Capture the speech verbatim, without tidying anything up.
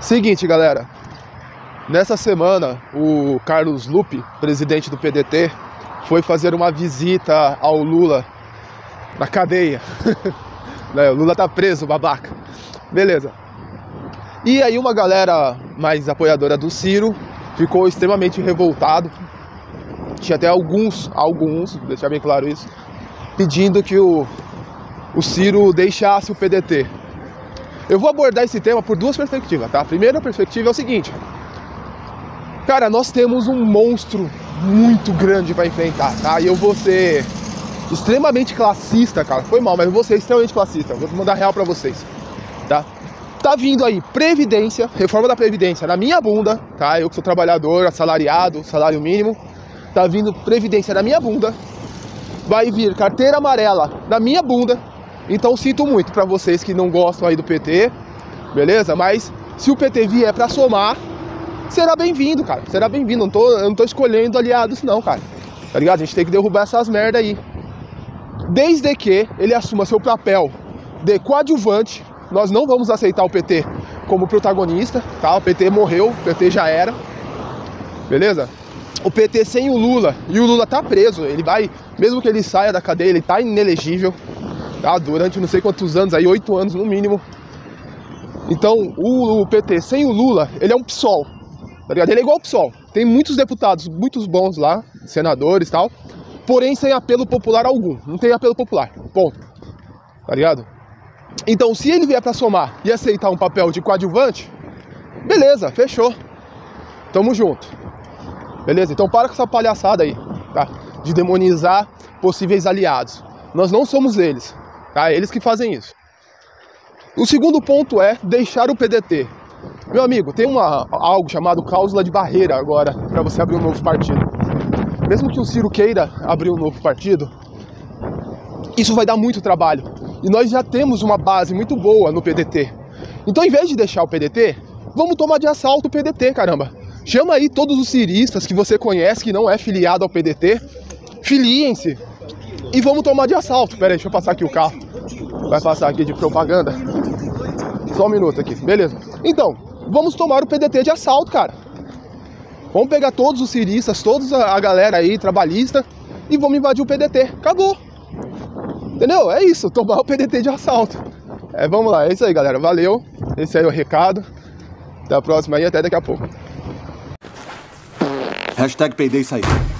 Seguinte, galera. Nessa semana, o Carlos Lupe, presidente do P D T, foi fazer uma visita ao Lula na cadeia. O Lula tá preso, babaca. Beleza. E aí uma galera mais apoiadora do Ciro ficou extremamente revoltado. Tinha até alguns, alguns, deixar bem claro isso, pedindo que o, o Ciro deixasse o P D T. Eu vou abordar esse tema por duas perspectivas, tá? A primeira perspectiva é o seguinte. Cara, nós temos um monstro muito grande para enfrentar, tá? E eu vou ser extremamente classista, cara. Foi mal, mas eu vou ser extremamente classista. Vou mandar real pra vocês, tá? Tá vindo aí Previdência, reforma da Previdência na minha bunda, tá? Eu que sou trabalhador, assalariado, salário mínimo. Tá vindo Previdência na minha bunda. Vai vir carteira amarela na minha bunda. Então sinto muito pra vocês que não gostam aí do P T, beleza? Mas se o P T vier pra somar, será bem-vindo, cara. Será bem-vindo. Não tô, eu não tô escolhendo aliados, não, cara. Tá ligado? A gente tem que derrubar essas merda aí. Desde que ele assuma seu papel de coadjuvante, nós não vamos aceitar o P T como protagonista, tá? O P T morreu, o P T já era. Beleza? O P T sem o Lula, e o Lula tá preso, ele vai, mesmo que ele saia da cadeia, ele tá inelegível, tá? Durante não sei quantos anos, aí oito anos no mínimo. Então, o, o P T sem o Lula, ele é um PSOL. Tá ligado? Ele é igual o PSOL. Tem muitos deputados, muitos bons lá, senadores e tal, porém sem apelo popular algum. Não tem apelo popular. Ponto. Tá ligado? Então, se ele vier pra somar e aceitar um papel de coadjuvante, beleza, fechou. Tamo junto. Beleza? Então para com essa palhaçada aí, tá? De demonizar possíveis aliados. Nós não somos eles, tá? Eles que fazem isso. O segundo ponto é deixar o P D T. Meu amigo, tem uma, algo chamado cláusula de barreira agora para você abrir um novo partido. Mesmo que o Ciro queira abrir um novo partido, isso vai dar muito trabalho. E nós já temos uma base muito boa no P D T. Então, em vez de deixar o P D T, vamos tomar de assalto o P D T, caramba. Chama aí todos os ciristas que você conhece que não é filiado ao P D T, filiem-se e vamos tomar de assalto. Pera aí, deixa eu passar aqui o carro. Vai passar aqui de propaganda. Só um minuto aqui, beleza. Então, vamos tomar o P D T de assalto, cara. Vamos pegar todos os ciristas, toda a galera aí, trabalhista, e vamos invadir o P D T. Acabou. Entendeu? É isso, tomar o P D T de assalto. É, vamos lá, é isso aí, galera. Valeu. Esse aí é o recado. Até a próxima aí, até daqui a pouco. Hashtag peidei sair.